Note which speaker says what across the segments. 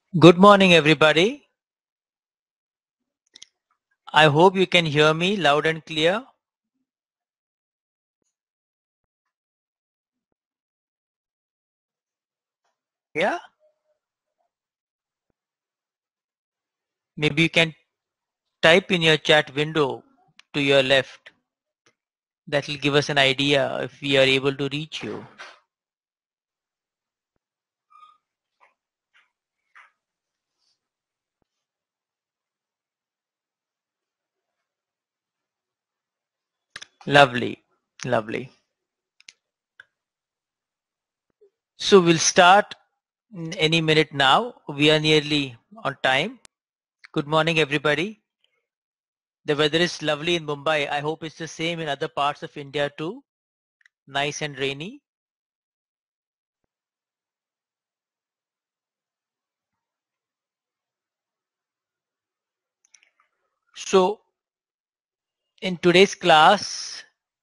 Speaker 1: Good morning, everybody. I hope you can hear me loud and clear. Yeah? Maybe you can type in your chat window to your left. That will give us an idea if we are able to reach you. Lovely. Lovely. So we'll start any minute now. We are nearly on time. Good morning, everybody. The weather is lovely in Mumbai. I hope it's the same in other parts of India too. Nice and rainy. So in today's class,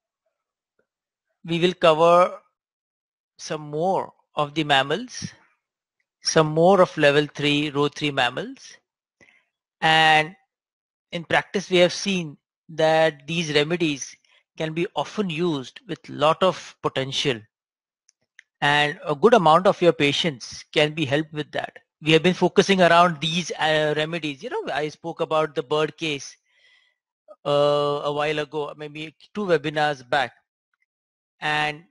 Speaker 1: we will cover some more of the mammals, some more of level 3, row 3 mammals. And in practice, we have seen that these remedies can be often used with lot of potential, and a good amount of your patients can be helped with that. We have been focusing around these remedies. I spoke about the bird case a while ago, maybe 2 webinars back. And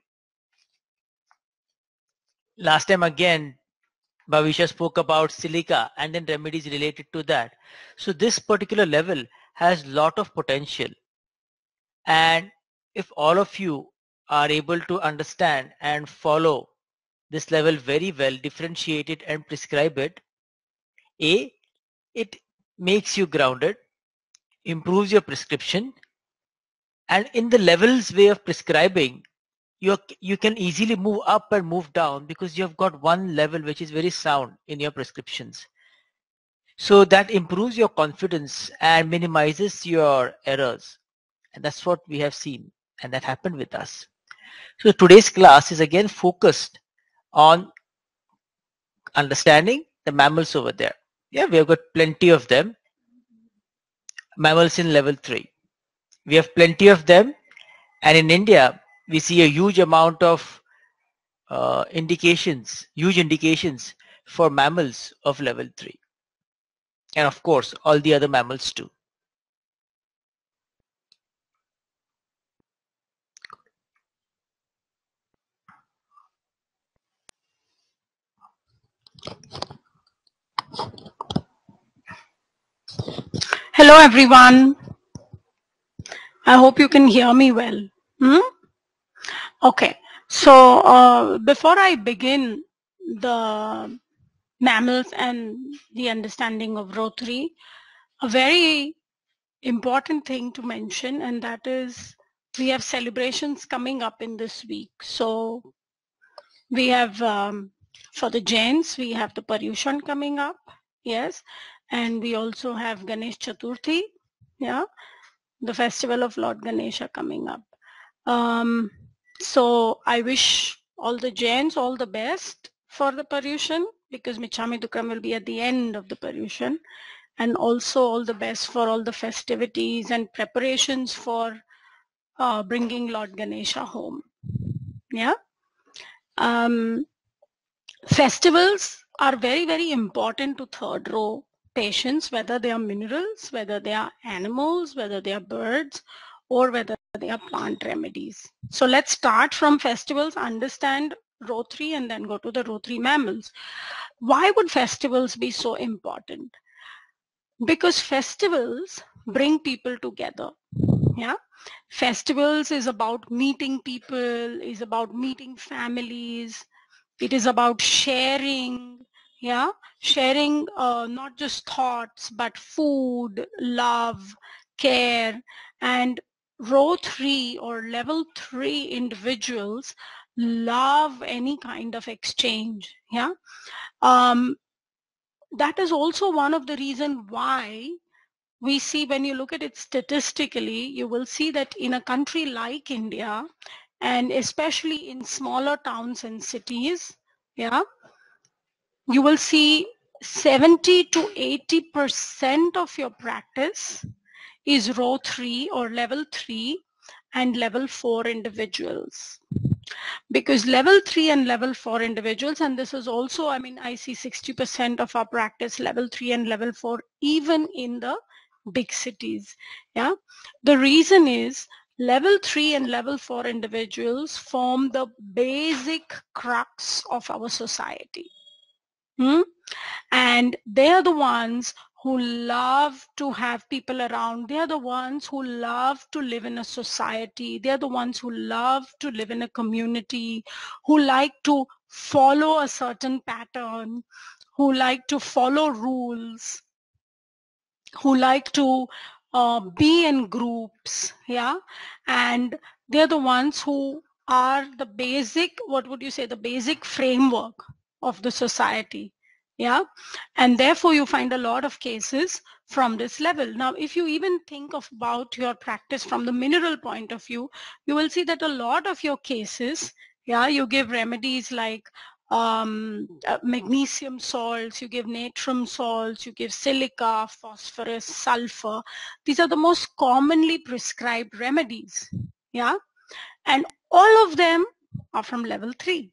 Speaker 1: last time again, Bhavisha spoke about silica and then remedies related to that. So this particular level has lot of potential. And if all of you are able to understand and follow this level very well, differentiate it and prescribe it, it makes you grounded, improves your prescription, and in the levels way of prescribing, you can easily move up and move down because you have got one level which is very sound in your prescriptions. So that improves your confidence and minimizes your errors. And that's what we have seen. And that happened with us. So today's class is again focused on understanding the mammals over there. Yeah, we have got plenty of them. Mammals in level 3. We have plenty of them. And in India, we see a huge amount of huge indications for mammals of level 3. And of course, all the other mammals too.
Speaker 2: Hello everyone. I hope you can hear me well. Okay. So before I begin the mammals and the understanding of Rotary, a very important thing to mention, and that is we have celebrations coming up in this week. So we have for the Jains, we have the Paryushan coming up. Yes. And we also have Ganesh Chaturthi. Yeah. The festival of Lord Ganesha coming up. So I wish all the Jains all the best for the Paryushan, because Michami Dukram will be at the end of the Paryushan, and also all the best for all the festivities and preparations for bringing Lord Ganesha home. Yeah. Festivals are very, very important to third row patients, whether they are minerals, whether they are animals, whether they are birds, or whether they are plant remedies. So let's start from festivals, understand row 3, and then go to the row 3 mammals. Why would festivals be so important? Because festivals bring people together. Yeah. Festivals is about meeting people, is about meeting families. It is about sharing, yeah, sharing not just thoughts, but food, love, care. And row 3 or level 3 individuals love any kind of exchange. Yeah. That is also one of the reasons why we see, when you look at it statistically, you will see that in a country like India, and especially in smaller towns and cities, yeah, you will see 70 to 80% of your practice is row 3 or level 3 and level 4 individuals. Because level 3 and level 4 individuals, and this is also, I mean, I see 60% of our practice level 3 and level 4, even in the big cities. Yeah, the reason is level 3 and level 4 individuals form the basic crux of our society. And they're the ones who love to have people around. They're the ones who love to live in a society. They're the ones who love to live in a community, who like to follow a certain pattern, who like to follow rules, who like to be in groups. Yeah, and they're the ones who are the basic, what would you say, the basic framework of the society. Yeah, and therefore you find a lot of cases from this level. Now, if you even think about your practice from the mineral point of view, you will see that a lot of your cases, yeah, you give remedies like magnesium salts, you give natrum salts, you give silica, phosphorus, sulfur. These are the most commonly prescribed remedies. Yeah, and all of them are from level 3.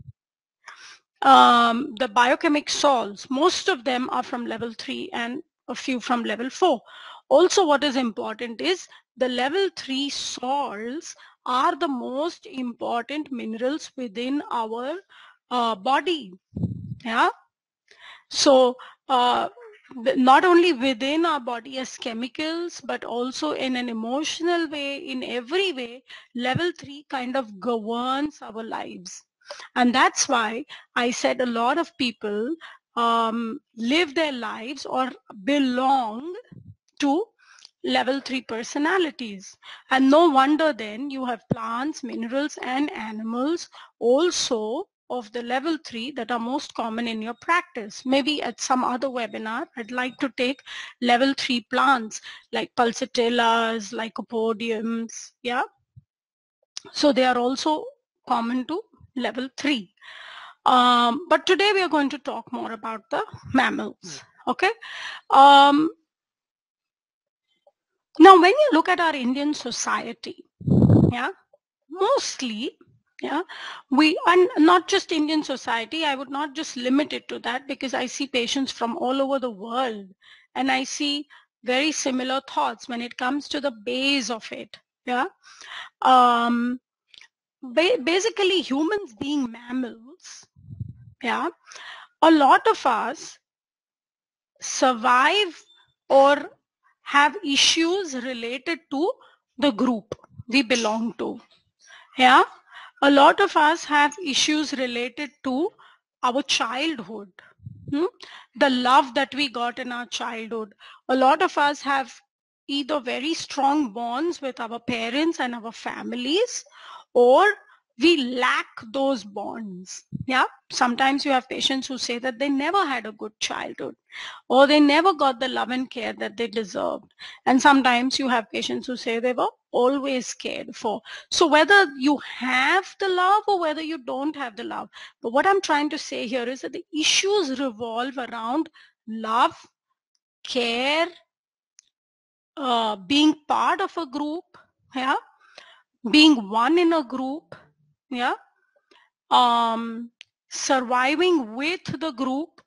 Speaker 2: The biochemic salts, most of them are from level 3 and a few from level 4. Also, what is important is the level 3 salts are the most important minerals within our body. Yeah, so not only within our body as chemicals, but also in an emotional way, in every way, level 3 kind of governs our lives. And that's why I said a lot of people live their lives or belong to level 3 personalities. And no wonder then you have plants, minerals, and animals also of the level 3 that are most common in your practice. Maybe at some other webinar, I'd like to take level 3 plants like pulsatellas, lycopodiums. Yeah, so they are also common to level 3. But today we are going to talk more about the mammals. Okay. Now, when you look at our Indian society, yeah, mostly, yeah, and not just Indian society, I would not just limit it to that, because I see patients from all over the world and I see very similar thoughts when it comes to the base of it. Yeah. Basically, humans being mammals, yeah, a lot of us survive or have issues related to the group we belong to. Yeah, a lot of us have issues related to our childhood, the love that we got in our childhood. A lot of us have either very strong bonds with our parents and our families, or we lack those bonds. Yeah, sometimes you have patients who say that they never had a good childhood, or they never got the love and care that they deserved. And sometimes you have patients who say they were always cared for. So whether you have the love or whether you don't have the love, but what I'm trying to say here is that the issues revolve around love, care, being part of a group, yeah, being one in a group, yeah, surviving with the group.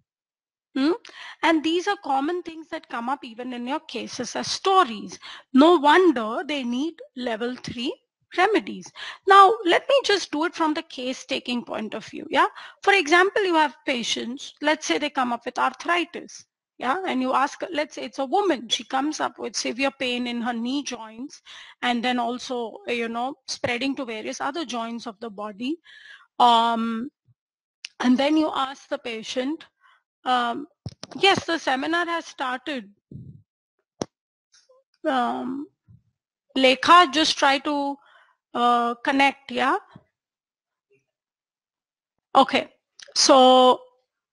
Speaker 2: And these are common things that come up even in your cases as stories. No wonder they need level 3 remedies. Now, let me just do it from the case taking point of view. Yeah. For example, you have patients, let's say they come up with arthritis. Yeah. And you ask, let's say it's a woman, she comes up with severe pain in her knee joints, and then also, spreading to various other joints of the body. And then you ask the patient, yes, the seminar has started. Lekha, just try to connect, yeah? Okay, so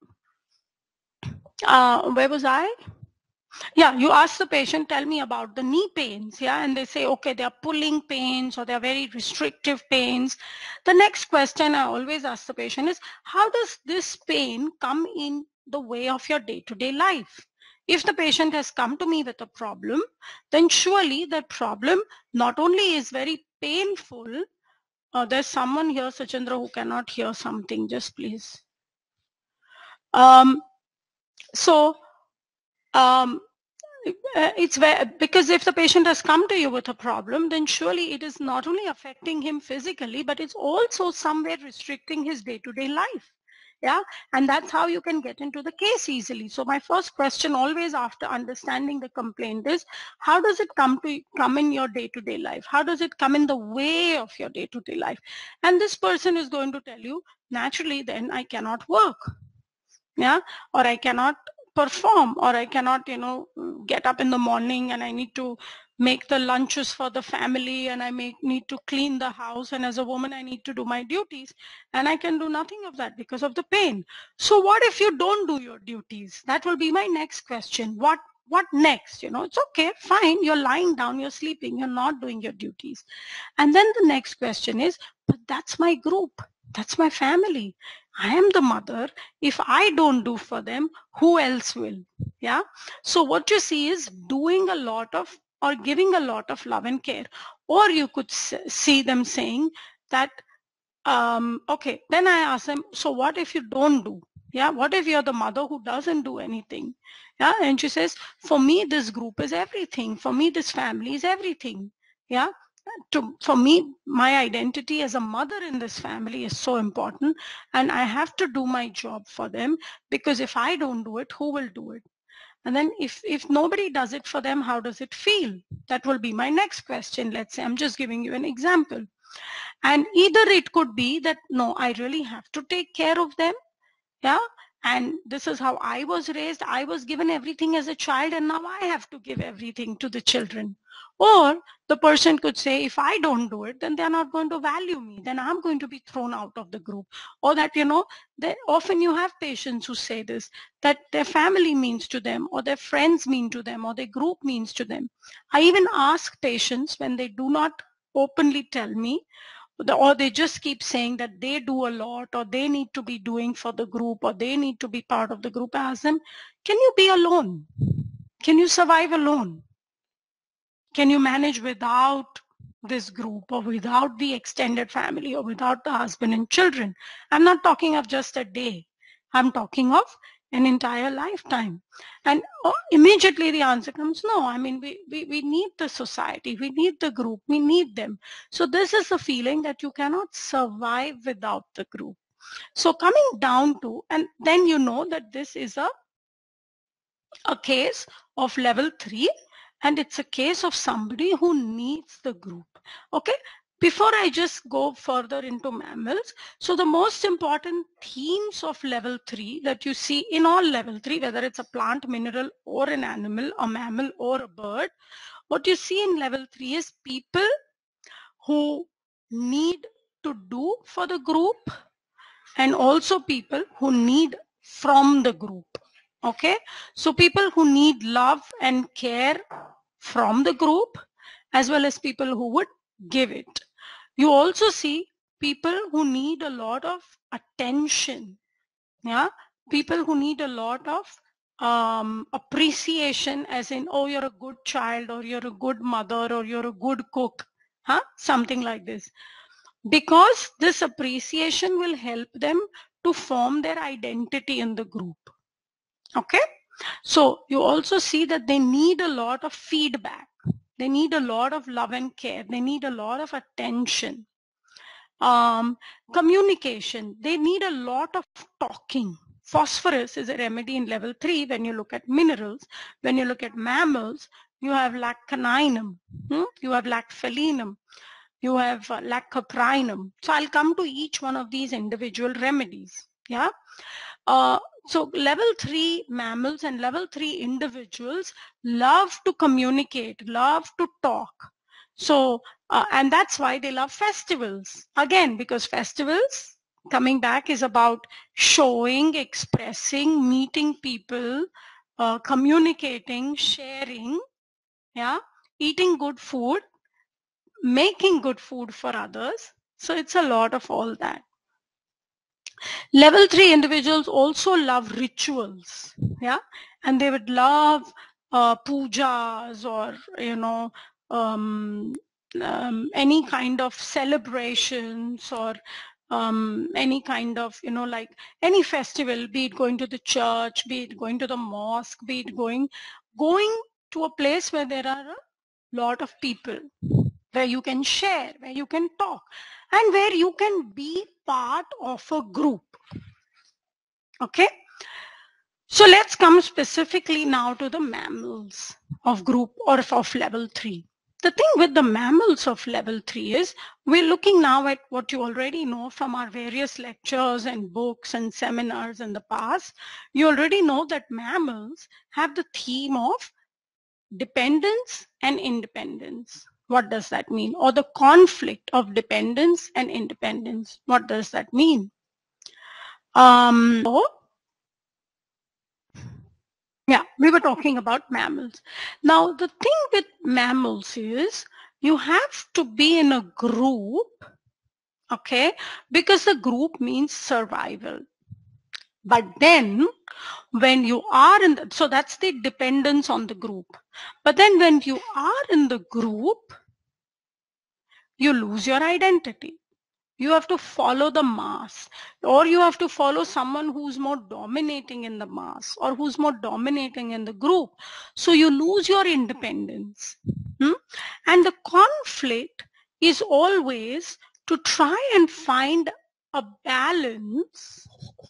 Speaker 2: where was I? Yeah, you ask the patient, tell me about the knee pains, yeah? And they say, okay, they are pulling pains or they are very restrictive pains. The next question I always ask the patient is, how does this pain come in the way of your day-to-day life. If the patient has come to me with a problem, then surely that problem not only is very painful. There's someone here, Sachendra, who cannot hear something. Just please. It's because if the patient has come to you with a problem, then surely it is not only affecting him physically, but it's also somewhere restricting his day-to-day life. Yeah, and that's how you can get into the case easily. So my first question always after understanding the complaint is, how does it come in your day-to-day life? How does it come in the way of your day-to-day life? And this person is going to tell you, naturally, then I cannot work. Yeah, or I cannot perform, or I cannot, get up in the morning and I need to make the lunches for the family, and I need to clean the house, and as a woman I need to do my duties, and I can do nothing of that because of the pain. So what if you don't do your duties? That will be my next question. What next? It's okay, fine, you're lying down, you're sleeping, you're not doing your duties. And then the next question is, but that's my group, that's my family, I am the mother. If I don't do for them, who else will? Yeah. So what you see is doing a lot of, or giving a lot of love and care. Or you could see them saying that, okay, then I ask them, so what if you don't do? Yeah. What if you're the mother who doesn't do anything? Yeah. And she says, for me, this group is everything. For me, this family is everything. Yeah. For me, my identity as a mother in this family is so important, and I have to do my job for them, because if I don't do it, who will do it? And then if nobody does it for them, how does it feel? That will be my next question. Let's say I'm just giving you an example. And either it could be that, no, I really have to take care of them. Yeah. And this is how I was raised. I was given everything as a child, and now I have to give everything to the children. Or the person could say, if I don't do it, then they're not going to value me. Then I'm going to be thrown out of the group. Or that, that often you have patients who say this, that their family means to them, or their friends mean to them, or their group means to them. I even ask patients when they do not openly tell me, or they just keep saying that they do a lot, or they need to be doing for the group, or they need to be part of the group. I ask them, can you be alone? Can you survive alone? Can you manage without this group, or without the extended family, or without the husband and children? I'm not talking of just a day. I'm talking of an entire lifetime. And immediately the answer comes, no. I mean, we need the society, we need the group, we need them. So this is the feeling that you cannot survive without the group. So coming down to, and then you know that this is a case of level 3, and it's a case of somebody who needs the group. Okay. Before I just go further into mammals, so the most important themes of level 3 that you see in all level 3, whether it's a plant, mineral, or an animal, a mammal, or a bird, what you see in level 3 is people who need to do for the group, and also people who need from the group. Okay, so people who need love and care from the group, as well as people who would give it. You also see people who need a lot of attention. Yeah, people who need a lot of appreciation, as in, oh, you're a good child, or you're a good mother, or you're a good cook, something like this. Because this appreciation will help them to form their identity in the group. Okay, so you also see that they need a lot of feedback, they need a lot of love and care, they need a lot of attention, communication, they need a lot of talking. Phosphorus is a remedy in level 3 when you look at minerals. When you look at mammals, you have lac caninum, you have lac felinum, you have lacoprinum. So I'll come to each one of these individual remedies. Yeah. So level 3 mammals and level 3 individuals love to communicate, love to talk. So, and that's why they love festivals. Again, because festivals, coming back, is about showing, expressing, meeting people, communicating, sharing, yeah, eating good food, making good food for others. So it's a lot of all that. Level 3 individuals also love rituals, yeah, and they would love pujas or, any kind of celebrations or any kind of, like any festival, be it going to the church, be it going to the mosque, be it going to a place where there are a lot of people, where you can share, where you can talk, and where you can be part of a group. Okay, so let's come specifically now to the mammals of group or of level 3. The thing with the mammals of level 3 is we're looking now at what you already know from our various lectures and books and seminars in the past. You already know that mammals have the theme of dependence and independence. What does that mean? Or the conflict of dependence and independence. What does that mean? Yeah, we were talking about mammals. Now, the thing with mammals is you have to be in a group, okay, because the group means survival. But then when you are in the, so that's the dependence on the group. But then when you are in the group, you lose your identity. You have to follow the mass, or you have to follow someone who's more dominating in the mass or who's more dominating in the group. So you lose your independence. And the conflict is always to try and find a balance,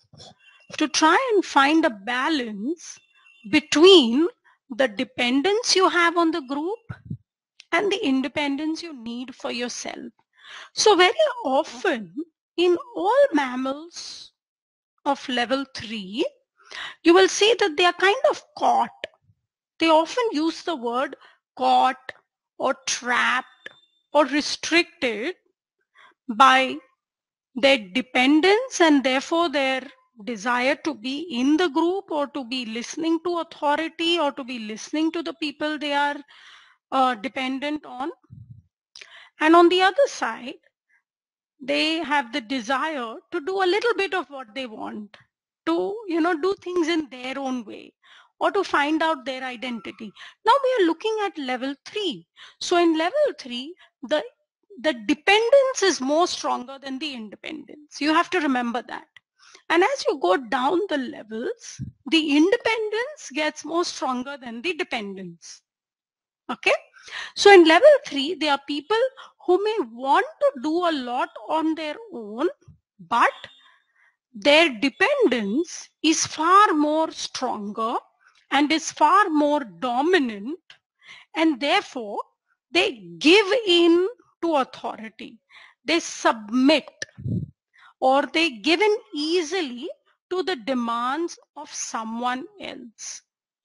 Speaker 2: between the dependence you have on the group and the independence you need for yourself. So very often in all mammals of level 3, you will see that they are kind of caught. They often use the word caught or trapped or restricted by their dependence and therefore their desire to be in the group or to be listening to authority or to be listening to the people they are dependent on. And on the other side, they have the desire to do a little bit of what they want, to do things in their own way or to find out their identity. Now we are looking at level 3. So in level 3, the dependence is more stronger than the independence. You have to remember that. And as you go down the levels, the independence gets more stronger than the dependence. Okay, so in level 3, there are people who may want to do a lot on their own, but their dependence is far more stronger and is far more dominant, and therefore they give in to authority. They submit, or they give in easily to the demands of someone else.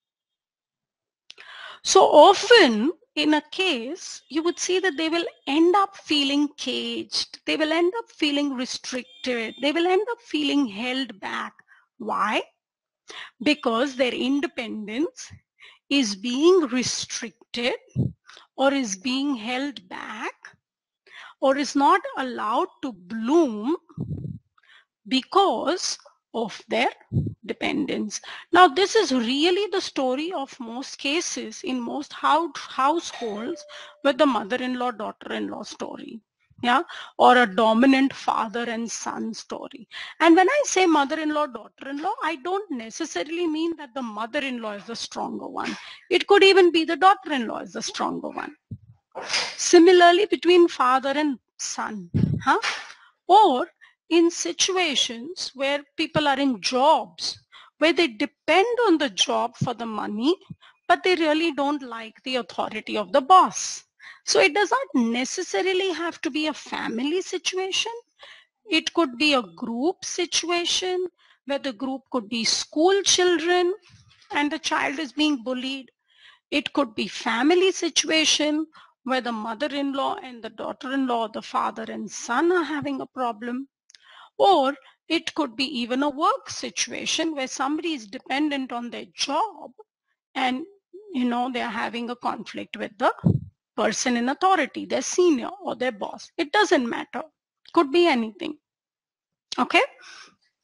Speaker 2: So often in a case, you would see that they will end up feeling caged. They will end up feeling restricted. They will end up feeling held back. Why? Because their independence is being restricted or is being held back or is not allowed to bloom because of their dependence. Now, this is really the story of most cases in most households with the mother-in-law, daughter-in-law story. Yeah, or a dominant father and son story. And when I say mother-in-law, daughter-in-law, I don't necessarily mean that the mother-in-law is the stronger one. It could even be the daughter-in-law is the stronger one. Similarly, between father and son, or in situations where people are in jobs where they depend on the job for the money, but they really don't like the authority of the boss. So it does not necessarily have to be a family situation. It could be a group situation where the group could be school children and the child is being bullied. It could be family situation where the mother-in-law and the daughter-in-law, the father and son are having a problem. Or it could be even a work situation where somebody is dependent on their job and they're having a conflict with the person in authority, their senior or their boss. It doesn't matter. Could be anything. Okay.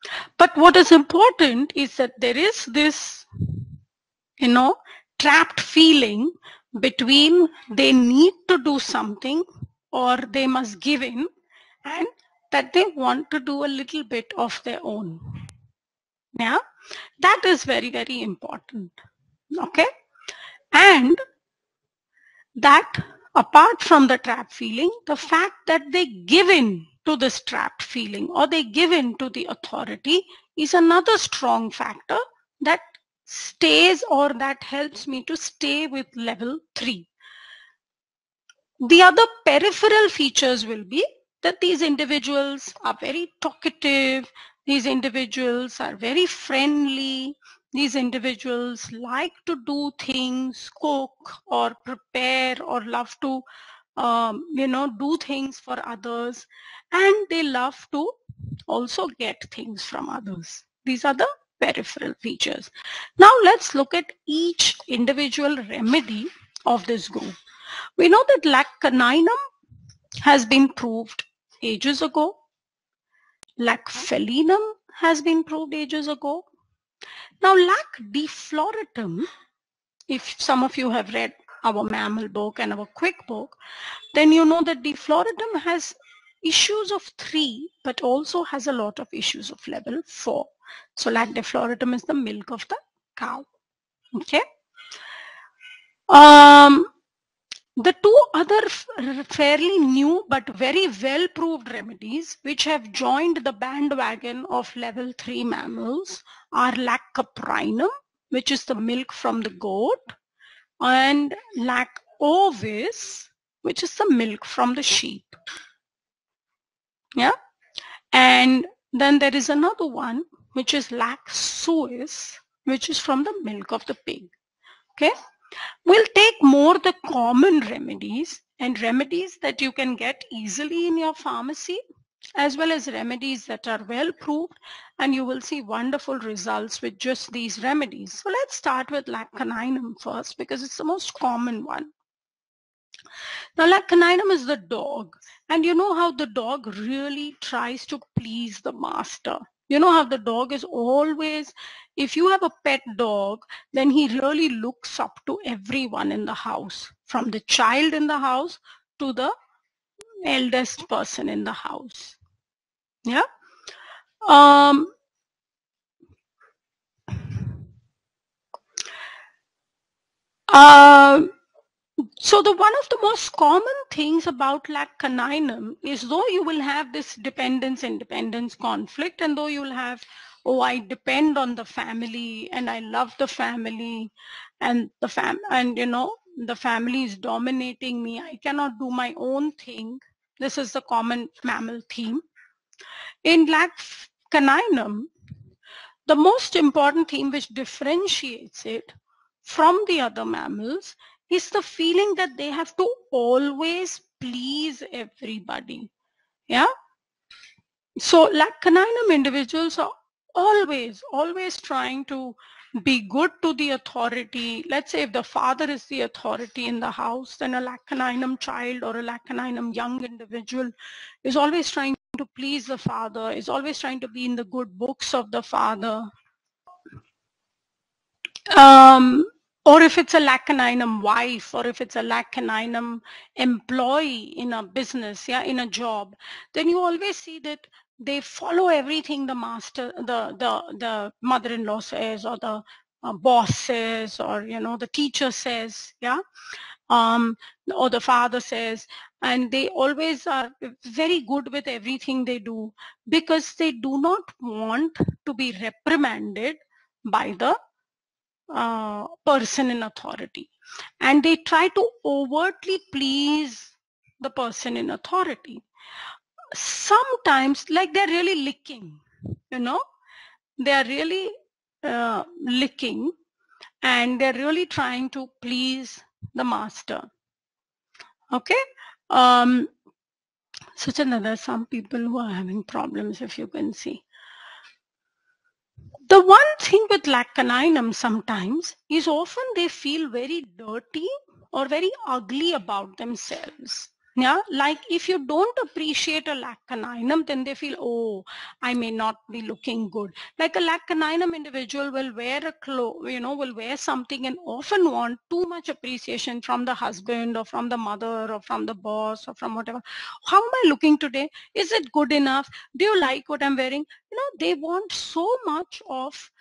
Speaker 2: But what is important is that there is this, trapped feeling between they need to do something or they must give in, and that they want to do a little bit of their own. Yeah, that is very, very important. Okay. And that apart from the trap feeling, the fact that they give in to this trapped feeling or they give in to the authority is another strong factor that stays or that helps me to stay with level 3. The other peripheral features will be that these individuals are very talkative, these individuals are very friendly, these individuals like to do things, cook or prepare or love to do things for others, and they love to also get things from others. These are the peripheral features. Now let's look at each individual remedy of this group. We know that lac caninum has been proved ages ago. Lac felinum has been proved ages ago. Now lac defloratum, if some of you have read our mammal book and our quick book, then you know that defloratum has issues of 3, but also has a lot of issues of level 4. So lac defloratum is the milk of the cow. Okay. The two other fairly new but very well proved remedies which have joined the bandwagon of level 3 mammals are lac caprinum, which is the milk from the goat, and lac ovis, which is the milk from the sheep. Yeah. And then there is another one which is lac suis, which is from the milk of the pig. Okay. We'll take more the common remedies and remedies that you can get easily in your pharmacy, as well as remedies that are well proved, and you will see wonderful results with just these remedies. So let's start with lac caninum first because it's the most common one. Now lac caninum is the dog, and you know how the dog really tries to please the master. You know how the dog is always, if you have a pet dog, then he really looks up to everyone in the house, from the child in the house to the eldest person in the house. Yeah. So one of the most common things about lac caninum is, though you will have this dependence-independence conflict, and though you will have, oh, I depend on the family and I love the family, and the family is dominating me, I cannot do my own thing. This is the common mammal theme. In lac caninum, the most important theme which differentiates it from the other mammals is the feeling that they have to always please everybody. Yeah. So lac caninum individuals are always trying to be good to the authority. Let's say if the father is the authority in the house, then a lac caninum child or a lac caninum young individual is always trying to please the father, is always trying to be in the good books of the father. Or if it's a lac caninum wife, or if it's a lac caninum employee in a business, yeah, in a job, then you always see that they follow everything the master, the mother-in-law says, or the boss says, or the teacher says, yeah, or the father says, and they always are very good with everything they do because they do not want to be reprimanded by the person in authority, and they try to overtly please the person in authority. Sometimes, like, they're really licking, they are really licking, and they're really trying to please the master. Okay. Suchanda, there are some people who are having problems, if you can see. The one thing with lac caninum sometimes is often they feel very dirty or very ugly about themselves. Yeah, like if you don't appreciate a lacunainum, then they feel, oh, I may not be looking good. Like a lacunainum individual will wear a clothes, will wear something and often want too much appreciation from the husband or from the mother or from the boss or from whatever. How am I looking today? Is it good enough? Do you like what I'm wearing? They want so much of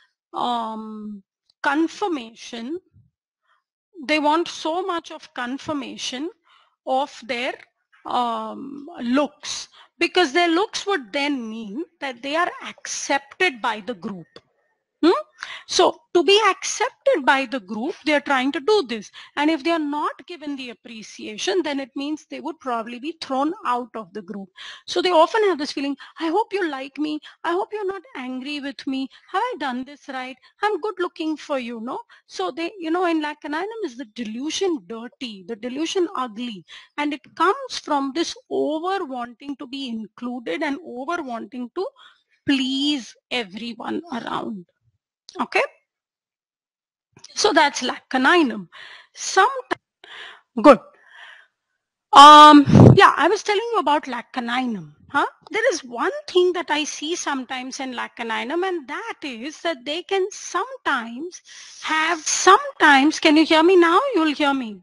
Speaker 2: confirmation. They want so much of confirmation of their looks, because their looks would then mean that they are accepted by the group. So to be accepted by the group, they are trying to do this. And if they are not given the appreciation, then it means they would probably be thrown out of the group. So they often have this feeling, I hope you like me. I hope you're not angry with me. Have I done this right? I'm good looking for you, no? So they, in lacunainum is the delusion dirty, the delusion ugly. And it comes from this over wanting to be included and over wanting to please everyone around. Okay, so that's lacunainum. Good. Yeah, I was telling you about lacunainum. There is one thing that I see sometimes in lacunainum, and that is that they can sometimes, can you hear me now? You'll hear me.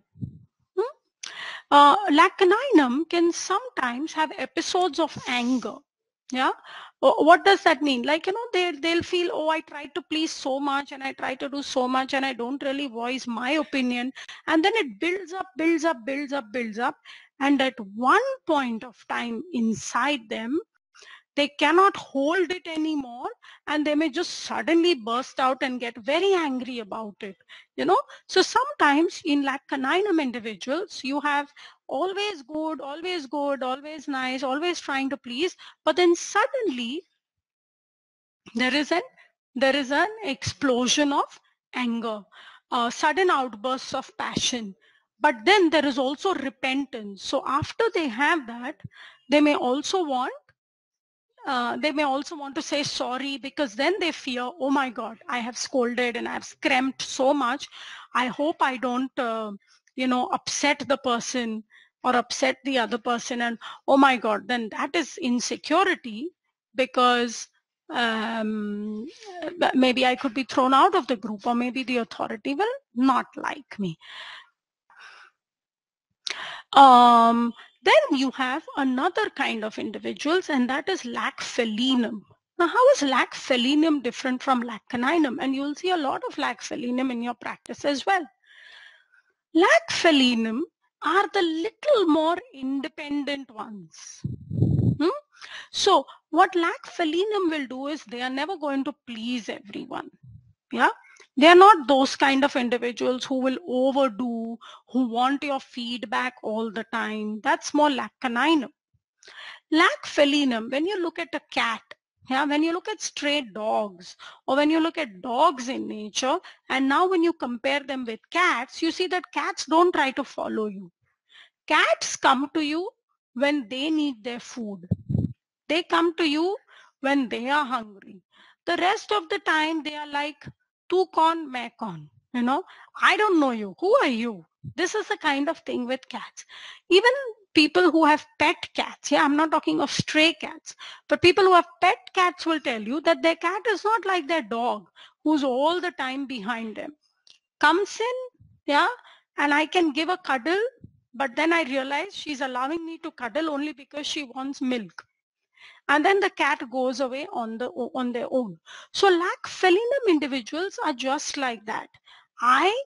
Speaker 2: Lacunainum can sometimes have episodes of anger. Yeah. What does that mean? Like, they'll feel, oh, I tried to please so much and I try to do so much and I don't really voice my opinion. And then it builds up, builds up, builds up, builds up. And at one point of time inside them, they cannot hold it anymore, and they may just suddenly burst out and get very angry about it. So sometimes in lacunainum individuals, you have always good, always nice, always trying to please, but then suddenly there is an explosion of anger, sudden outbursts of passion. But then there is also repentance. So after they have that, they may also want to say sorry, because then they fear, oh my God, I have scolded and I've scrimped so much. I hope I don't, upset the person or upset the other person. And oh my God, then that is insecurity, because maybe I could be thrown out of the group, or maybe the authority will not like me. Then you have another kind of individuals, and that is lac felinum. Now, how is lac felinum different from lacunainum? And you'll see a lot of lac felinum in your practice as well. Lac felinum are the little more independent ones. So what lac felinum will do is they are never going to please everyone. Yeah. They are not those kind of individuals who will overdo, who want your feedback all the time. That's more lacunainum. Lac felinum, when you look at a cat, when you look at stray dogs, or when you look at dogs in nature, and now when you compare them with cats, you see that cats don't try to follow you. Cats come to you when they need their food. They come to you when they are hungry. The rest of the time they are like, tu kaun, main kaun. I don't know you. Who are you? This is the kind of thing with cats. Even people who have pet cats, I'm not talking of stray cats, but people who have pet cats will tell you that their cat is not like their dog, who's all the time behind them. Comes in, and I can give a cuddle, but then I realize she's allowing me to cuddle only because she wants milk. And then the cat goes away on their own. So lac felinum individuals are just like that. I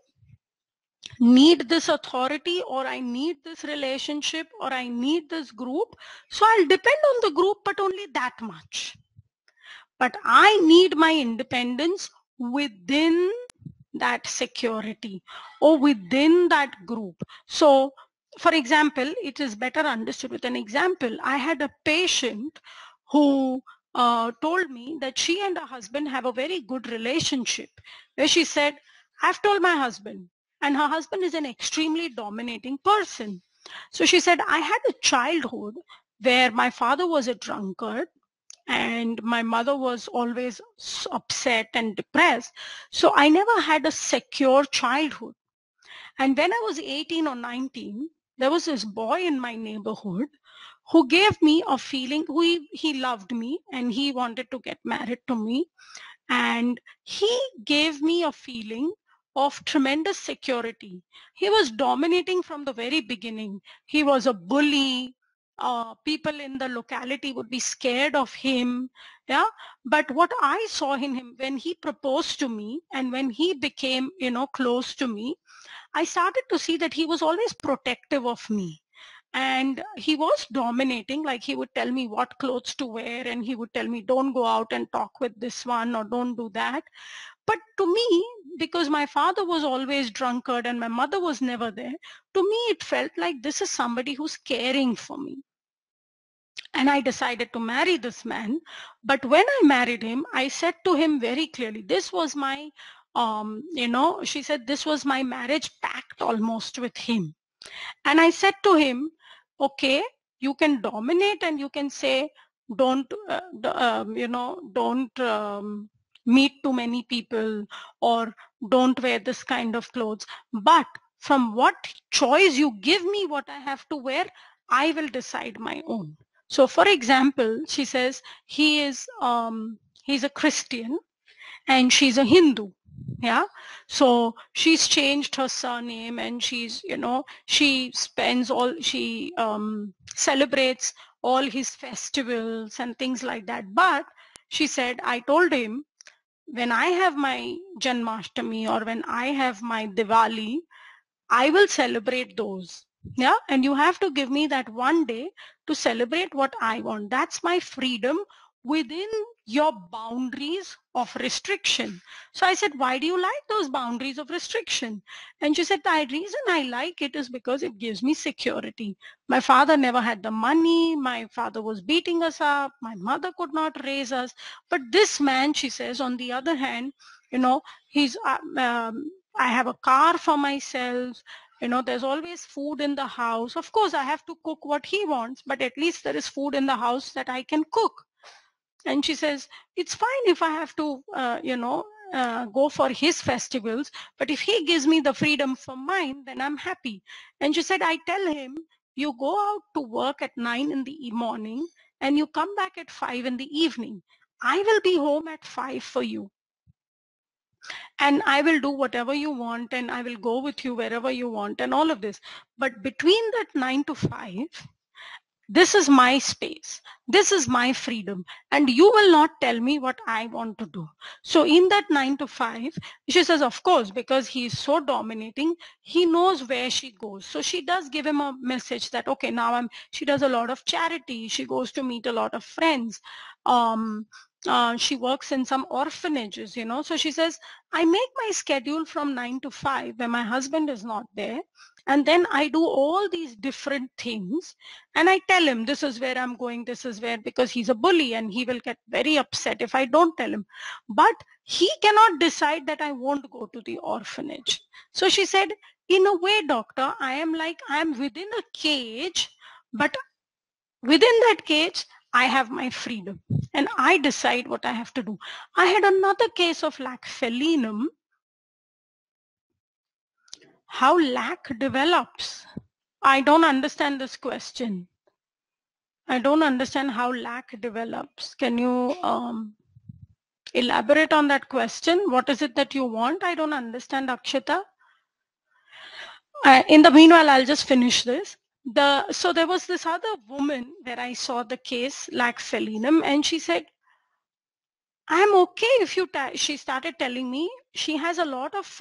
Speaker 2: need this authority, or I need this relationship, or I need this group. So I'll depend on the group, but only that much. But I need my independence within that security or within that group. So for example, it is better understood with an example. I had a patient who told me that she and her husband have a very good relationship, where she said, I've told my husband, and her husband is an extremely dominating person. So she said, I had a childhood where my father was a drunkard and my mother was always upset and depressed. So I never had a secure childhood. And when I was 18 or 19, there was this boy in my neighborhood who gave me a feeling, he loved me and he wanted to get married to me. And he gave me a feeling of tremendous security. He was dominating from the very beginning. He was a bully. People in the locality would be scared of him. Yeah. But what I saw in him when he proposed to me and when he became, close to me, I started to see that he was always protective of me. And he was dominating, like he would tell me what clothes to wear, and he would tell me, don't go out and talk with this one, or don't do that. But to me, because my father was always drunkard and my mother was never there, to me it felt like this is somebody who's caring for me. And I decided to marry this man. But when I married him, I said to him very clearly, this was my she said, this was my marriage pact almost with him. And I said to him, okay, you can dominate and you can say, don't, don't meet too many people, or don't wear this kind of clothes. But from what choice you give me what I have to wear, I will decide my own. So for example, she says he's a Christian and she's a Hindu. Yeah. So she's changed her surname and she's, she celebrates all his festivals and things like that. But she said, I told him, when I have my Janmashtami or when I have my Diwali, I will celebrate those. Yeah. And you have to give me that one day to celebrate what I want. That's my freedom within your boundaries of restriction. So I said, why do you like those boundaries of restriction? And she said, the reason I like it is because it gives me security. My father never had the money. My father was beating us up. My mother could not raise us. But this man, she says, on the other hand, he's I have a car for myself. There's always food in the house. Of course, I have to cook what he wants, but at least there is food in the house that I can cook. And she says, it's fine if I have to, go for his festivals, but if he gives me the freedom for mine, then I'm happy. And she said, I tell him, you go out to work at 9 in the morning and you come back at 5 in the evening. I will be home at 5 for you. And I will do whatever you want and I will go with you wherever you want and all of this. But between that 9 to 5, this is my space. This is my freedom. And you will not tell me what I want to do. So in that 9 to 5, she says, of course, because he is so dominating, he knows where she goes. So she does give him a message that, okay, now she does a lot of charity. She goes to meet a lot of friends. She works in some orphanages, So she says, I make my schedule from 9 to 5 when my husband is not there. And then I do all these different things and I tell him, this is where I'm going, this is where, because he's a bully and he will get very upset if I don't tell him. But he cannot decide that I won't go to the orphanage. So she said, in a way, doctor, I am within a cage, but within that cage, I have my freedom and I decide what I have to do. I had another case of lac felinum. How lac develops? I don't understand this question. I don't understand how lac develops. Can you elaborate on that question? What is it that you want? I don't understand, Akshita. In the meanwhile, I'll just finish this. So there was this other woman where I saw the case, lac felinum, and she said, I'm okay if you, she started telling me she has a lot of,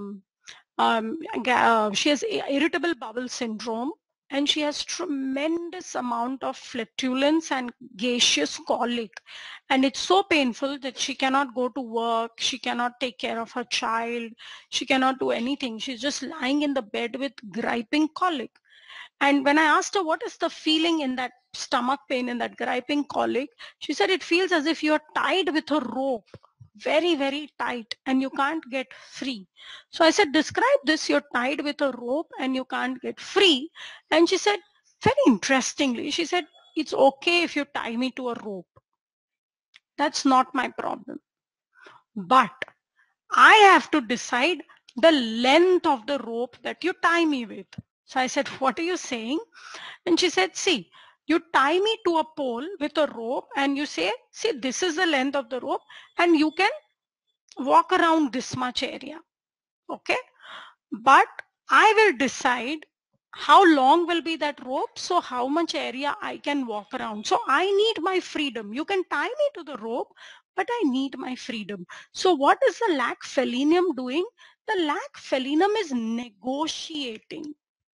Speaker 2: she has irritable bowel syndrome and she has tremendous amount of flatulence and gaseous colic. And it's so painful that she cannot go to work. She cannot take care of her child. She cannot do anything. She's just lying in the bed with griping colic. And when I asked her, what is the feeling in that stomach pain, in that griping colic? She said, it feels as if you're tied with a rope, very, very tight, and you can't get free. So I said, describe this, you're tied with a rope and you can't get free. And she said, very interestingly, she said, it's okay if you tie me to a rope. That's not my problem. But I have to decide the length of the rope that you tie me with. So I said, what are you saying? And she said, see, you tie me to a pole with a rope and you say, see, this is the length of the rope and you can walk around this much area. Okay. But I will decide how long will be that rope, so how much area I can walk around. So I need my freedom. You can tie me to the rope, but I need my freedom. So what is the lac felinum doing? The lac felinum is negotiating,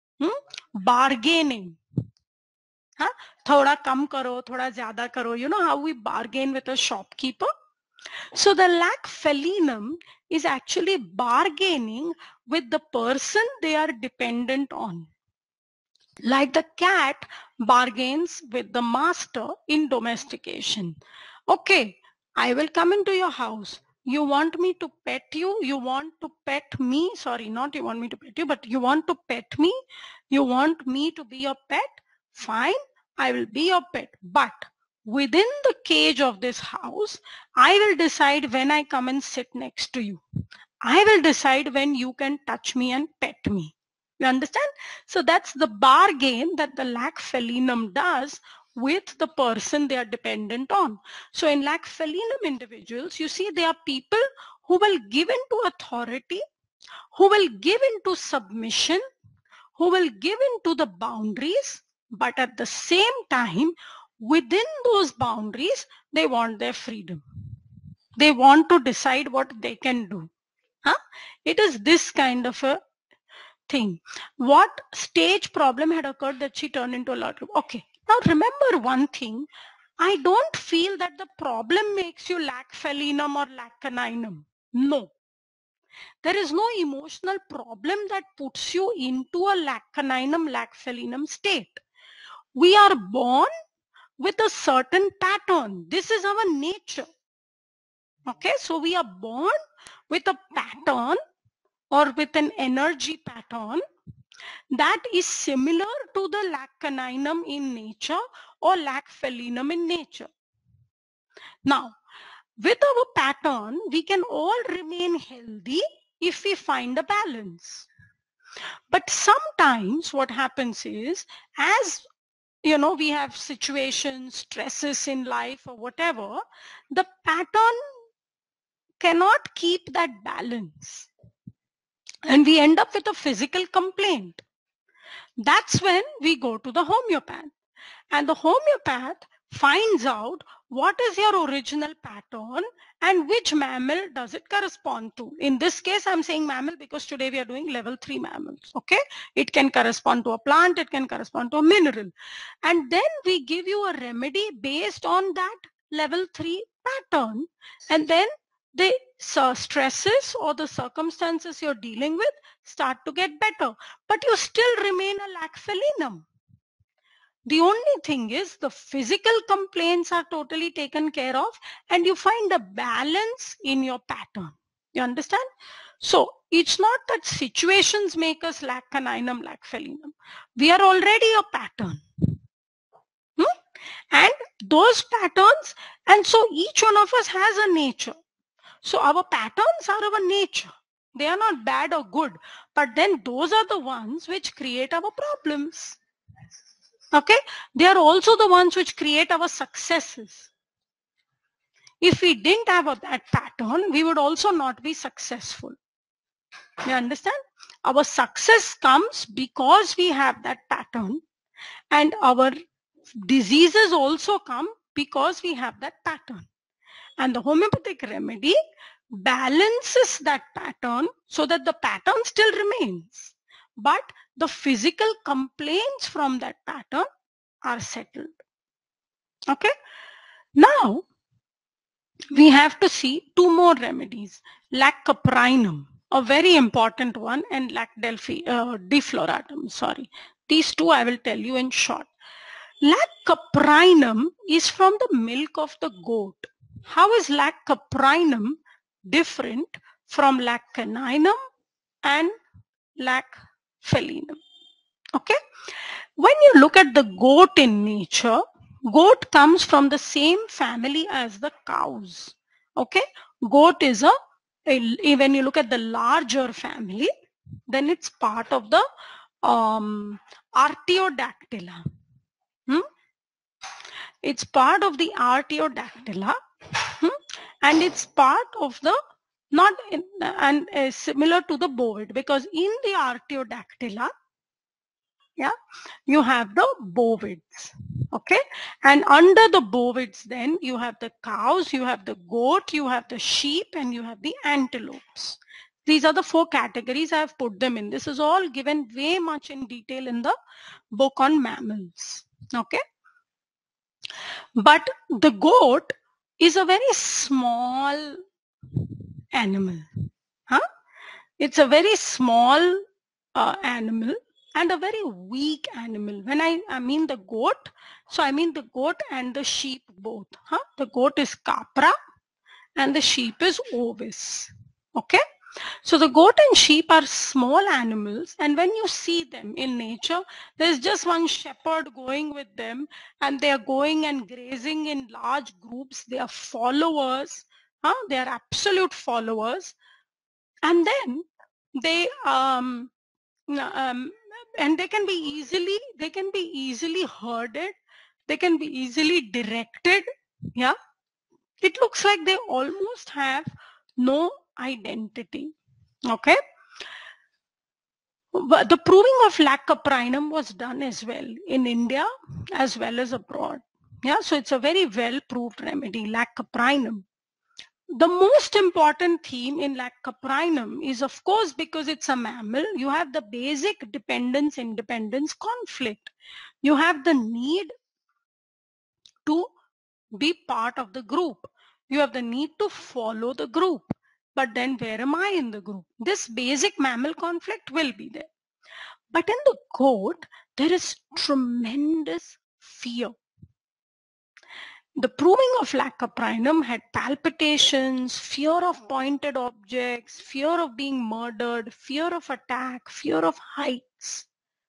Speaker 2: bargaining. Huh? Thoda kam karo, thoda zyada karo. You know how we bargain with a shopkeeper? So the lac felinum is actually bargaining with the person they are dependent on. Like the cat bargains with the master in domestication. Okay, I will come into your house. You want me to pet you? You want to pet me? Sorry, not you want me to pet you, but you want to pet me? You want me to be your pet? Fine, I will be your pet. But within the cage of this house, I will decide when I come and sit next to you. I will decide when you can touch me and pet me. You understand? So that's the bargain that the lac felinum does with the person they are dependent on. So in lac felinum individuals, you see there are people who will give into authority, who will give into submission, who will give into the boundaries, but at the same time, within those boundaries, they want their freedom. They want to decide what they can do. Huh? It is this kind of a thing. What stage problem had occurred that she turned into a lot group? Okay. Now remember one thing. I don't feel that the problem makes you lac felinum or lac caninum. No. There is no emotional problem that puts you into a lac caninum, lac felinum state. We are born with a certain pattern. This is our nature. Okay. So we are born with a pattern or with an energy pattern that is similar to the lac caninum in nature or lac felinum in nature. Now, with our pattern, we can all remain healthy if we find a balance. But sometimes what happens is, as you know, we have situations, stresses in life or whatever, the pattern cannot keep that balance. And we end up with a physical complaint. That's when we go to the homeopath. And the homeopath finds out what is your original pattern and which mammal does it correspond to. In this case, I'm saying mammal because today we are doing level 3 mammals. Okay. It can correspond to a plant. It can correspond to a mineral. And then we give you a remedy based on that level 3 pattern. And then the stresses or the circumstances you're dealing with start to get better. But you still remain a lac felinum. The only thing is the physical complaints are totally taken care of and you find a balance in your pattern. You understand? So it's not that situations make us lac caninum, lac felinum. We are already a pattern. And those patterns, and so each one of us has a nature. So our patterns are our nature. They are not bad or good, but then those are the ones which create our problems. Okay, they are also the ones which create our successes. If we didn't have that pattern, we would also not be successful. You understand? Our success comes because we have that pattern, and our diseases also come because we have that pattern. And the homeopathic remedy balances that pattern so that the pattern still remains, but the physical complaints from that pattern are settled. Okay. Now we have to see two more remedies: lac caprinum, a very important one, and lac defloratum. Sorry, these two I will tell you in short. Lac caprinum is from the milk of the goat. How is lac caprinum different from lac caninum and lac felinum? Okay. When you look at the goat in nature, goat comes from the same family as the cows. Okay. Goat is when you look at the larger family, then it's part of the Artiodactyla. It's part of the Artiodactyla, and it's part of the not in, and similar to the bovid, because in the Artiodactyla, you have the bovids, okay, and under the bovids then you have the cows, you have the goat, you have the sheep, and you have the antelopes. These are the 4 categories. I have put them in. This is all given way much in detail in the book on mammals, okay. But the goat is a very small animal, it's a very small animal and a very weak animal. When I mean the goat, so I mean the goat and the sheep both. The goat is capra and the sheep is ovis. Okay. So the goat and sheep are small animals, and when you see them in nature, there's just one shepherd going with them, and they are going and grazing in large groups. They are followers. They are absolute followers. And then they and they can be easily herded, they can be easily directed. It looks like they almost have no identity. Okay, but the proving of lac caprinum was done as well in India as well as abroad. So it's a very well proved remedy, lac caprinum. The most important theme in lac caprinum is, of course, because it's a mammal, you have the basic dependence-independence conflict. You have the need to be part of the group. You have the need to follow the group. But then where am I in the group? This basic mammal conflict will be there. But in the goat, there is tremendous fear. The proving of lac caprinum had palpitations, fear of pointed objects, fear of being murdered, fear of attack, fear of heights.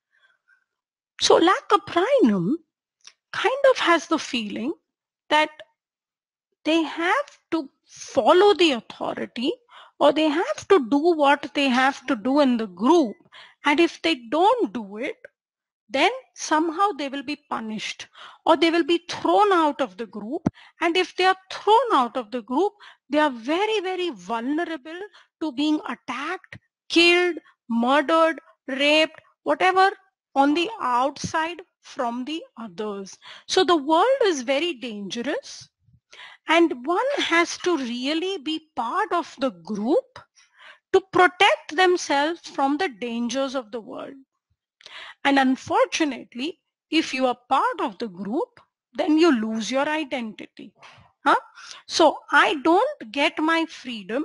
Speaker 2: So lac caprinum kind of has the feeling that they have to follow the authority, or they have to do what they have to do in the group. And if they don't do it, then somehow they will be punished, or they will be thrown out of the group. And if they are thrown out of the group, they are very, very vulnerable to being attacked, killed, murdered, raped, whatever on the outside from the others. So the world is very dangerous, and one has to really be part of the group to protect themselves from the dangers of the world. And unfortunately, if you are part of the group, then you lose your identity. So I don't get my freedom.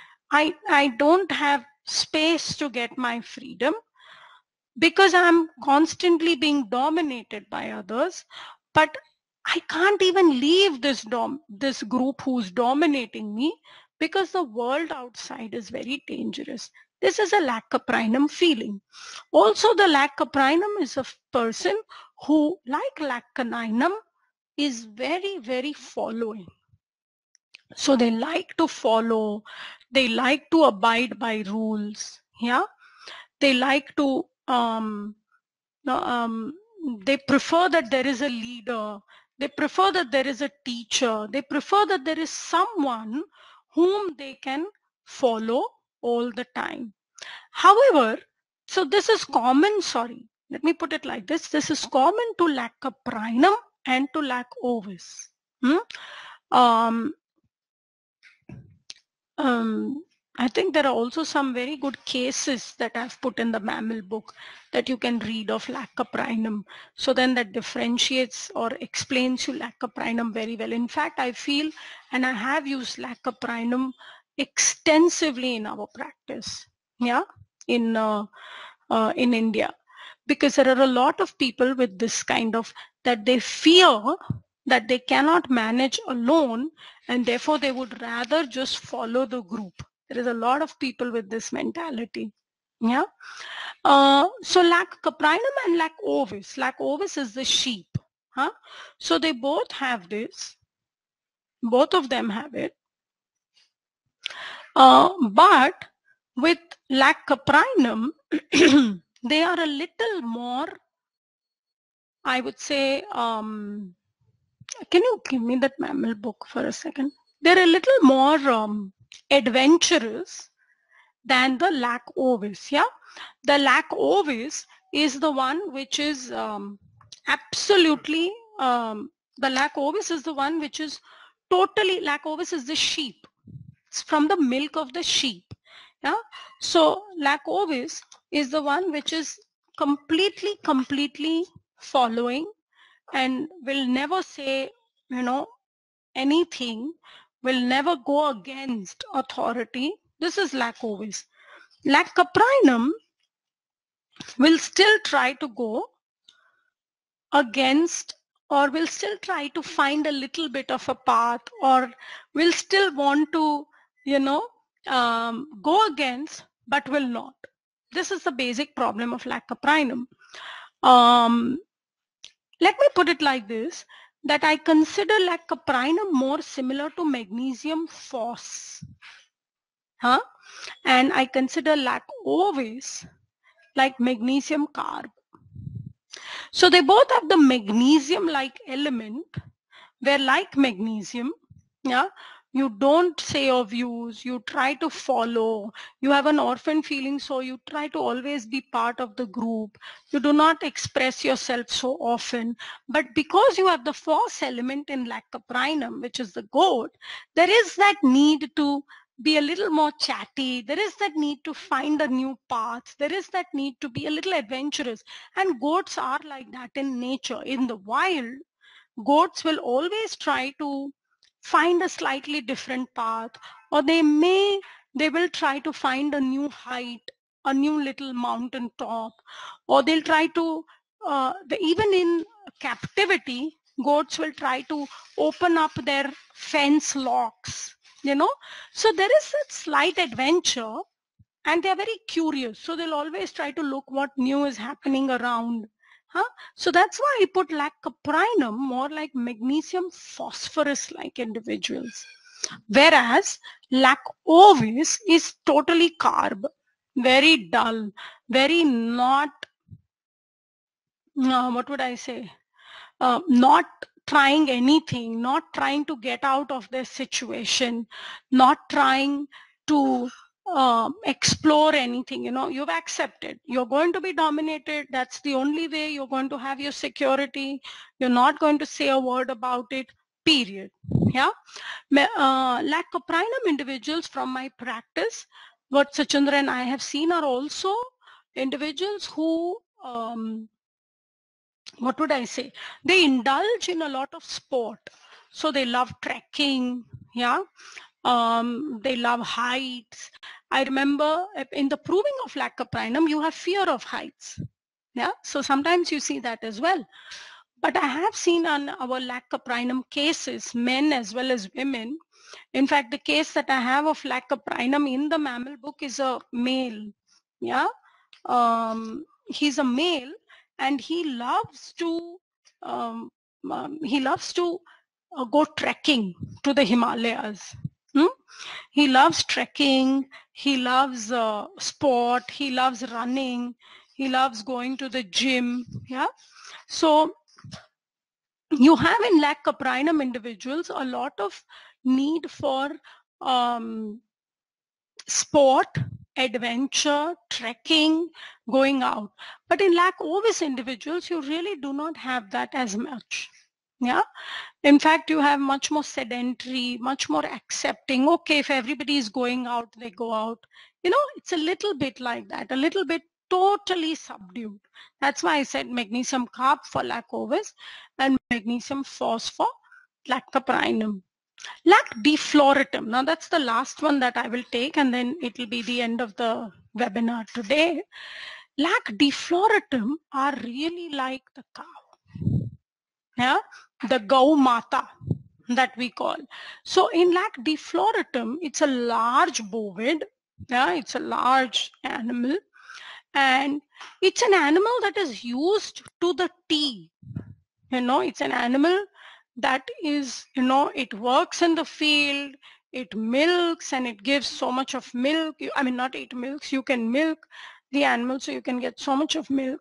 Speaker 2: I don't have space to get my freedom because I'm constantly being dominated by others. But I can't even leave this group who's dominating me, because the world outside is very dangerous. This is a lac caprinum feeling. Also, the lac caprinum is a person who, like lac caninum, is very, very following. So they like to follow, they like to abide by rules. They like to they prefer that there is a leader, they prefer that there is a teacher, they prefer that there is someone whom they can follow all the time. However, so this is common, let me put it like this. This is common to lac caprinum and to lac ovis. I think there are also some very good cases that I've put in the mammal book that you can read of lac caprinum. So then that differentiates or explains you lac caprinum very well. In fact, I feel, and I have used lac caprinum extensively in our practice, in India, because there are a lot of people with this kind of, that they fear that they cannot manage alone, and therefore they would rather just follow the group. There is a lot of people with this mentality. So lac caprinum and lac ovis. Lac ovis is the sheep. So they both have this. Both of them have it. But with lac caprinum, they are a little more, I would say, can you give me that mammal book for a second? They're a little more adventurous than the lac ovis. Yeah, the lac ovis is the one which is absolutely, the lac ovis is the one which is totally, lac ovis is the sheep. It's from the milk of the sheep. Yeah, so lac ovis is the one which is completely following and will never say, you know, anything, will never go against authority. This is lac ovis. Lac caprinum will still try to go against, or will still try to find a little bit of a path, or will still want to, you know, go against, but will not. This is the basic problem of lac caprinum. Let me put it like this, that I consider lac caprinum more similar to magnesium phos, and I consider lac ovis like magnesium carb. So they both have the magnesium-like element, where like magnesium, yeah, you don't say your views, you try to follow, you have an orphan feeling, so you try to always be part of the group, you do not express yourself so often. But because you have the phos element in lac caprinum, which is the goat, there is that need to be a little more chatty, there is that need to find a new path, there is that need to be a little adventurous. And goats are like that in nature. In the wild, goats will always try to find a slightly different path, or they will try to find a new height, a new little mountain top, or they'll try to even in captivity, goats will try to open up their fence locks, you know. So there is that slight adventure, and they're very curious, so they'll always try to look what new is happening around. So that's why I put lac caprinum more like magnesium phosphorus like individuals, whereas lac ovis is totally carb, very dull, very not, what would I say, not trying anything, not trying to get out of their situation, not trying to explore anything. You know, you've accepted you're going to be dominated. That's the only way you're going to have your security. You're not going to say a word about it, period. Yeah. Lac caprinum individuals from my practice, what Sachindra and I have seen, are also individuals who what would I say? They indulge in a lot of sport. So they love trekking, yeah. They love heights. I remember in the proving of lac caprinum, you have fear of heights. Yeah, so sometimes you see that as well. But I have seen on our lac caprinum cases, men as well as women. In fact, the case that I have of lac caprinum in the mammal book is a male. Yeah, he's a male, and he loves to go trekking to the Himalayas. He loves trekking, he loves sport, he loves running, he loves going to the gym. Yeah, so you have in lac caprinum individuals a lot of need for sport, adventure, trekking, going out. But in lac ovis individuals, you really do not have that as much. Yeah. In fact, you have much more sedentary, much more accepting. Okay, if everybody is going out, they go out. You know, it's a little bit like that, a little bit totally subdued. That's why I said magnesium carb for lac ovis and magnesium phos for lac caprinum. Lac defloratum. Now that's the last one that I will take, and then it will be the end of the webinar today. Lac defloratum are really like the cow. Yeah, the Gau Mata that we call. So in lac defloratum, it's a large bovid. Yeah, it's a large animal, and it's an animal that is used to the T. You know, it's an animal that is, you know, it works in the field, it milks, and it gives so much of milk. I mean, not it milks, you can milk, the animal so you can get so much of milk.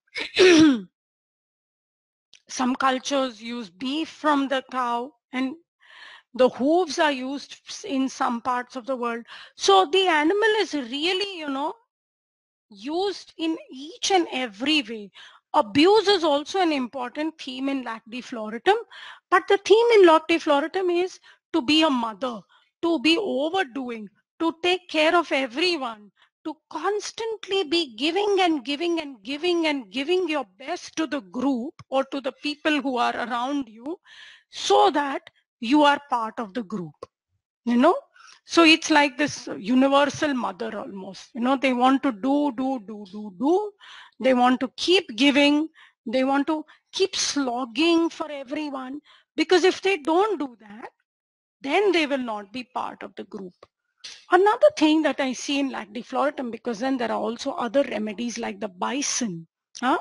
Speaker 2: Some cultures use beef from the cow, and the hooves are used in some parts of the world. So the animal is really, used in each and every way. Abuse is also an important theme in Lacti Floratum, but the theme in Lacti Floratum is to be a mother, to be overdoing, to take care of everyone, to constantly be giving and giving and giving and giving your best to the group or to the people who are around you, so that you are part of the group. So it's like this universal mother almost. They want to do. They want to keep giving. They want to keep slogging for everyone, because if they don't do that, then they will not be part of the group. Another thing that I see in Lacti Floratum, because then there are also other remedies like the bison. Huh?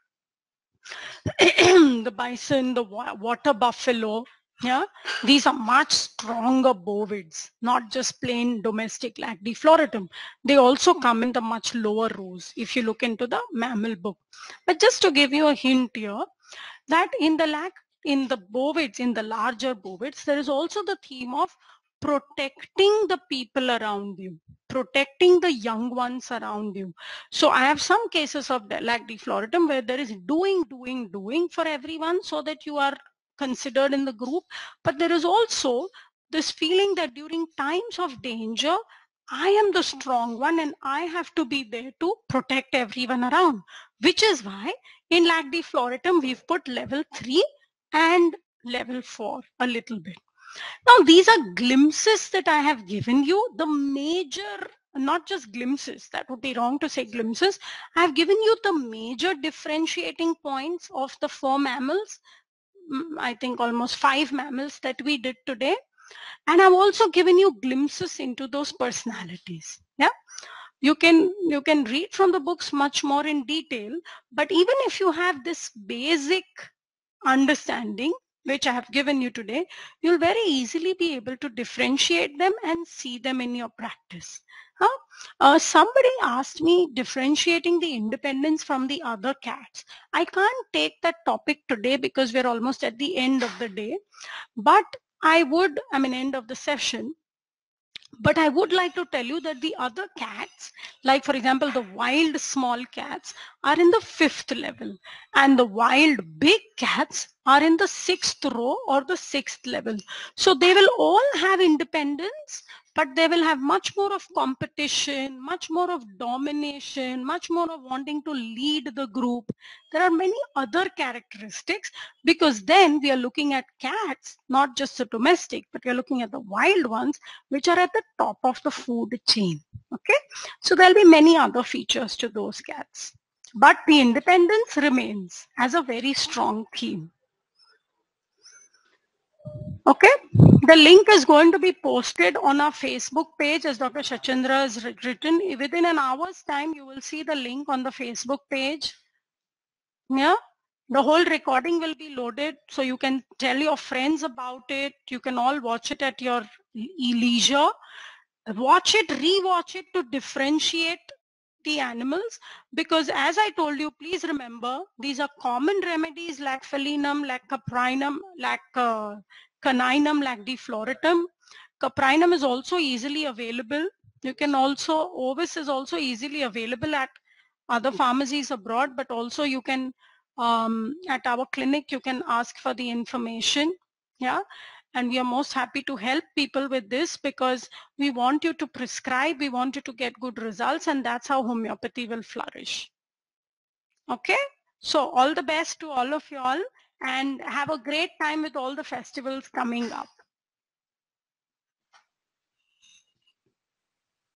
Speaker 2: The bison, the water buffalo, yeah, these are much stronger bovids, not just plain domestic Lacti Floratum. They also come in the much lower rows if you look into the mammal book. But just to give you a hint here, that in the bovids, in the larger bovids, there is also the theme of protecting the people around you, protecting the young ones around you. So I have some cases of Lacti Floratum where there is doing for everyone so that you are considered in the group. But there is also this feeling that during times of danger, I am the strong one and I have to be there to protect everyone around, which is why in Lacti Floratum we've put level 3 and level 4 a little bit. Now, these are glimpses that I have given you. The major, not just glimpses, that would be wrong to say glimpses. I have given you the major differentiating points of the 4 mammals. I think almost 5 mammals that we did today. And I've also given you glimpses into those personalities. Yeah. You can read from the books much more in detail, but even if you have this basic understanding which I have given you today, you'll very easily be able to differentiate them and see them in your practice. Somebody asked me differentiating the independence from the other cats. I can't take that topic today because we're almost at the end of the day, but end of the session. But I would like to tell you that the other cats, like for example, the wild small cats are in the 5th level, and the wild big cats are in the 6th row or the 6th level. So they will all have independence, but they will have much more of competition, much more of domination, much more of wanting to lead the group. There are many other characteristics, because then we are looking at cats, not just the domestic, but we are looking at the wild ones, which are at the top of the food chain. Okay, so there'll be many other features to those cats, but the independence remains as a very strong theme. Okay, the link is going to be posted on our Facebook page, as Dr. Shachandra has written. Within an hour's time, you will see the link on the Facebook page. Yeah, the whole recording will be loaded, so you can tell your friends about it. You can all watch it at your leisure. Watch it, rewatch it to differentiate the animals, because as I told you, please remember, these are common remedies like Felinum, like Caprinum, like Caninum, like Defloratum. Caprinum is also easily available. You can also, Ovis is also easily available at other pharmacies abroad, but also you can, at our clinic, you can ask for the information. Yeah. And we are most happy to help people with this, because we want you to prescribe, we want you to get good results, and that's how homeopathy will flourish. Okay, so all the best to all of you all, and have a great time with all the festivals coming up.